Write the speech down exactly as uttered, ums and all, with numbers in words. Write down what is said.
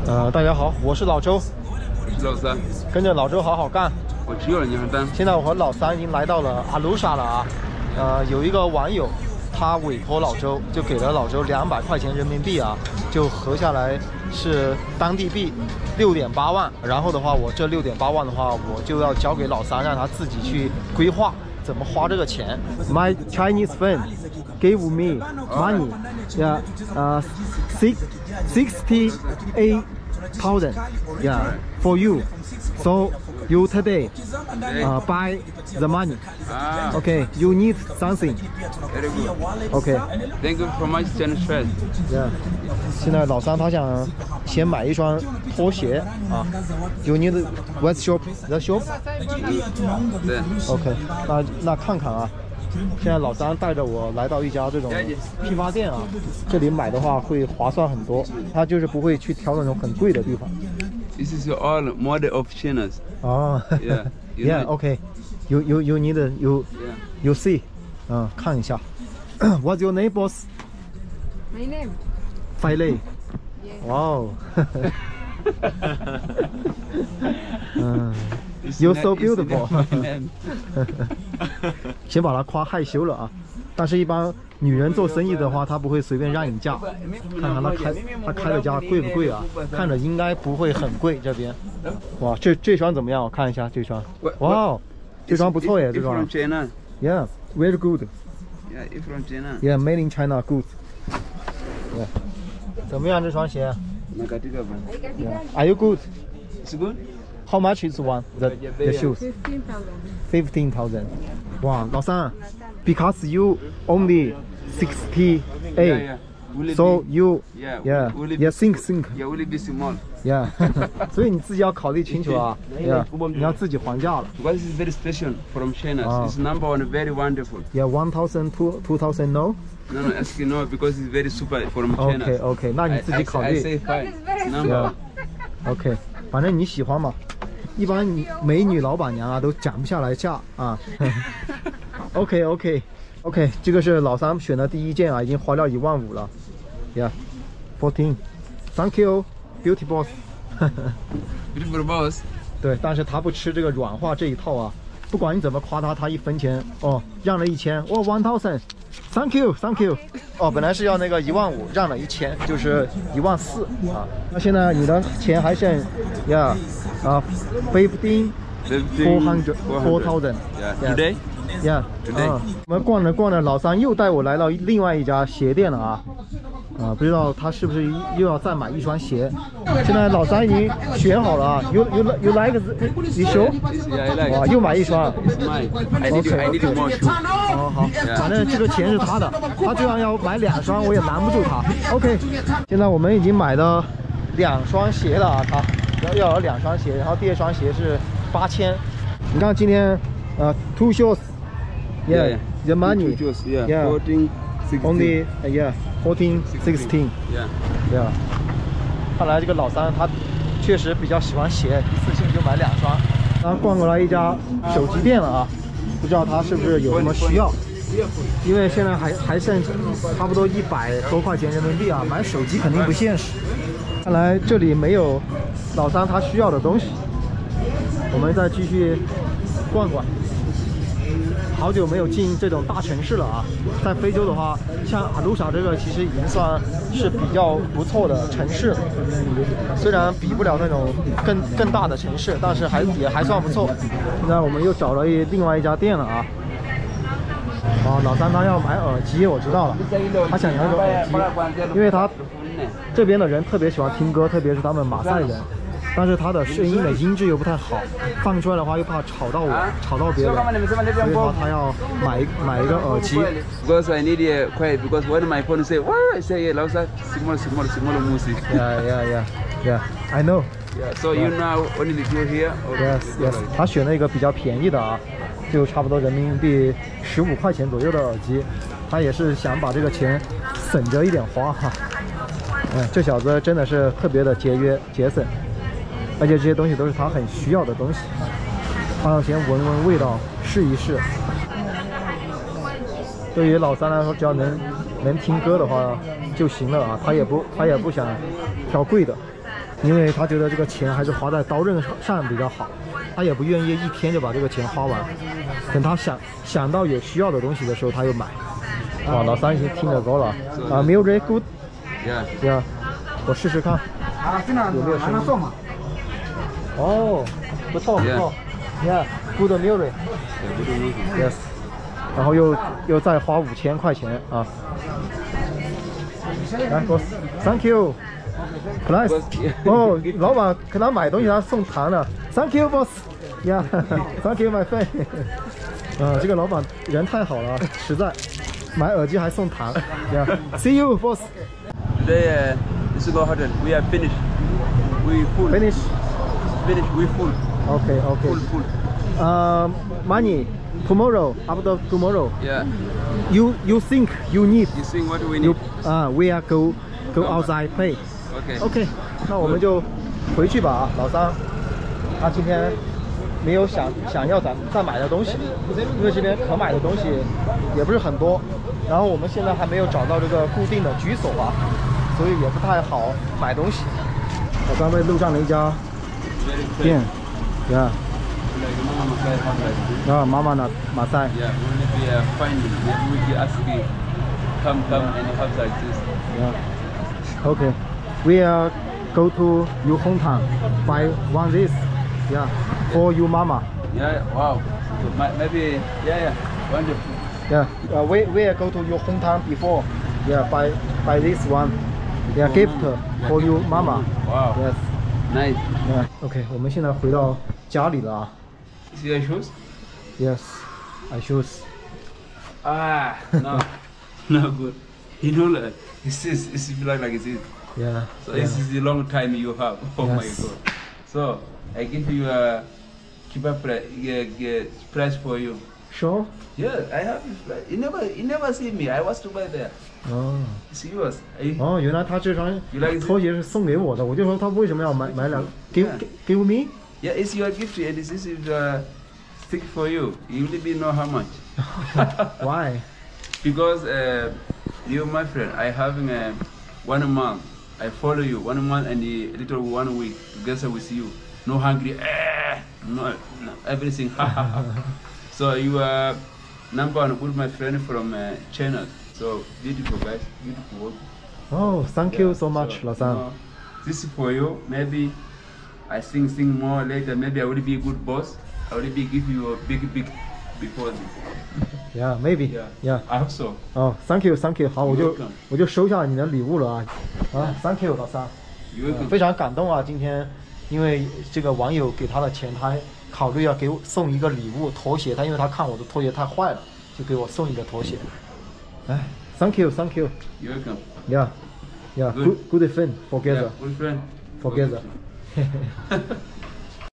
呃，大家好，我是老周， 老三， 跟着老周好好干。 我只有了你还单。 现在我和老三已经来到了阿鲁沙了啊。呃，有一个网友，他委托老周，就给了老周两百块钱人民币啊，就合下来是当地币六点八万。然后的话，我这六点八万的话，我就要交给老三，让他自己去规划怎么花这个钱。My Chinese friend gave me money, yeah, uh, six sixty eight thousand, yeah, for you. So you today uh, buy the money. Ah, Okay, you need something. very good. Okay, Thank you for my Chinese friend. yeah. 现在老三他想先买一双拖鞋啊。You need what shop? The shop? 对。 OK， 那那看看啊。现在老三带着我来到一家这种批发店啊，这里买的话会划算很多。他就是不会去挑那种很贵的地方。 This is all model of chinas. 哦 Yeah. you ，Yeah, know- OK. You you you need you Yeah. you see， 嗯，看一下。What's your name, boss? My name? 费雷。 Yes. 哇哦。嗯 It's ，You're not- so it's beautiful. not my name. 先把他夸害羞了啊。但是，一般女人做生意的话，她不会随便让你价。看看他开他开的家贵不贵啊？看着应该不会很贵。这边，哇，这这双怎么样？我看一下这双。哇哦，这双不错耶， If 这双 from。China. Yeah, very good. Yeah, if from China. Yeah, made in China, good. Yeah. 怎么样这双鞋 Nakatika bang. ？Yeah. Are you good? It's good. How much is one? The the shoes? Fifteen thousand. Fifteen thousand. 哇，老三 ，because you only sixty Yeah, eight, yeah. Will it so be? you Yeah. yeah Will it yeah be? think think Yeah, will it be small? yeah. 所以你自己要考虑清楚啊。Yeah， 你要自己还价了。 Because it's very special from China. Ah. It's number one, very wonderful. Yeah, one thousand two two thousand no. No, no, ask you no because it's very super from China. OK OK，那你 I, 自己 I, 考 I 虑。 say fine. very It's number one. OK， 反正你喜欢嘛。一般美女老板娘啊都讲不下来价啊。OK OK OK， 这个是老三选的第一件啊，已经花掉一万五了。Yeah, fourteen. Thank you, beauty boss. Beautiful boss. 对，但是他不吃这个软化这一套啊，不管你怎么夸他，他一分钱哦，让了一千，哦 one thousand。Thank you, thank you。哦，本来是要那个一万五，让了一千，就是一万四啊。那现在你的钱还剩，yeah， 啊 ，fifteen four hundred four thousand。 Yeah. Today? Yeah. Today. 啊，我们逛着逛着，老三又带我来到另外一家鞋店了啊。啊，不知道他是不是又要再买一双鞋。现在老三已经选好了啊。You you you like this shoe？ Yeah, I like. 哇，又买一双。 It's mine. I need, I need more shoes. 好好，反正这个钱是他的，他就算要买两双，我也拦不住他。OK， 现在我们已经买了两双鞋了啊，他要要有两双鞋，然后第二双鞋是八千。你看今天呃 two shoes，yeah, the money, Two shoes, yeah. Yeah. fourteen, sixteen. only yeah fourteen, sixteen, Yeah. yeah。看来这个老三他确实比较喜欢鞋，一次性就买两双。刚逛过来一家手机店了啊，不知道他是不是有什么需要。因为现在还还剩差不多一百多块钱人民币啊，买手机肯定不现实。看来这里没有老三他需要的东西，我们再继续逛逛。好久没有进这种大城市了啊！在非洲的话，像阿鲁沙这个其实已经算是比较不错的城市了，虽然比不了那种更更大的城市，但是还也还算不错。现在我们又找了一另外一家店了啊！啊，老三他要买耳机，我知道了，他想要一个耳机，因为他这边的人特别喜欢听歌，特别是他们马赛人。但是它的声音的音质又不太好，放出来的话又怕吵到我，吵到别人，所以说他要买买一个耳机。 Because I need a quiet. Because when my phone say, "What?" I say, "Yeah, Lausa, small, small, small music." Yeah, yeah, yeah, yeah. I know. Yeah. So you now only you here. Yes, yes. 他选了一个比较便宜的啊，就差不多人民币十五块钱左右的耳机。他也是想把这个钱省着一点花哈。嗯，这小子真的是特别的节约节省。而且这些东西都是他很需要的东西，他要先闻闻味道，试一试。对于老三来说，只要能能听歌的话就行了啊，他也不他也不想挑贵的。 因为他觉得这个钱还是花在刀刃上比较好，他也不愿意一天就把这个钱花完，等他想想到有需要的东西的时候他又买。哇，老三已经听得够了啊 ，music good， Yeah. yeah， 我试试看有没有声音。哦，不错不错 ，yeah，good music，yes， 然后又又再花五千块钱啊。来 ，boss，thank you。Nice， 哦，老板跟他买东西，他送糖的。Thank you, boss. Yeah, thank you, my friend. 啊，这个老板人太好了，实在，买耳机还送糖。Yeah, see you, boss. Today, uh, this is our hotel. We are finished. We full. Finish. Finish. We full. Okay, okay. Full, full. Um, money tomorrow, after tomorrow. Yeah. You you think you need? You think what do we You need? 啊、uh, we are go go outside play. Okay. OK， 那我们就回去吧啊，老三，他今天没有想想要再再买的东西，因为这边可买的东西也不是很多，然后我们现在还没有找到这个固定的居所吧，所以也不太好买东西。我刚被路上的一家 Very 店 clean. ，yeah， Like mama Masai have like this. 啊，妈妈呢，马赛 Yeah. When we uh, find it, maybe we can ask you, come, come, and have like this. ，yeah，OK， we are go to your hometown buy one this, yeah, for your mama. Yeah. Wow. So my, maybe. Yeah. Yeah. Wonderful. Yeah, uh, we we go to your hometown before. Yeah, buy buy this one. Yeah, gift for your mama. Wow. Yes. Nice. Yeah. OK， 我们现在回到家里了啊。 See your shoes? Yes, I choose. Ah. No. No good. You know, like, it's this. It's like like it's it. Yeah. So yeah. this is the long time you have. Oh my Yes. god. So I give you a cheaper price, uh, price for you. Sure. Yeah, I have this price. You never, you never see me. I was to buy there. 哦 It's yours. I, 哦，原来他这双 You like it? 拖鞋是送给我的，我就说他为什么要买买两 give Yeah. give me？ yeah, it's your gift, and this is uh, stick for you. You really know how much. Why? Because uh, you, my friend, I having a one month. I follow you one month and a little one week together with you. No hungry, eh, no, no everything. So you are number one with my friend from uh, China. So beautiful guys, beautiful work. Oh, thank you so much, So, 老三。 uh, this is for you. Maybe I think think more later. Maybe I will be a good boss. I will be give you a big big deposit. Yeah, maybe. Yeah. Yeah. I hope so. 哦，thank you，thank you， 好，我就 Welcome. 我就收下你的礼物了啊。啊，thank you， 老三。 You 呃 welcome. 非常感动啊！今天因为这个网友给他的钱，他考虑要给我送一个礼物拖鞋，他因为他看我的拖鞋太坏了，就给我送一个拖鞋。哎，thank you，thank you， You welcome. yeah，yeah， Good. good good friend Yeah, together good friend. together。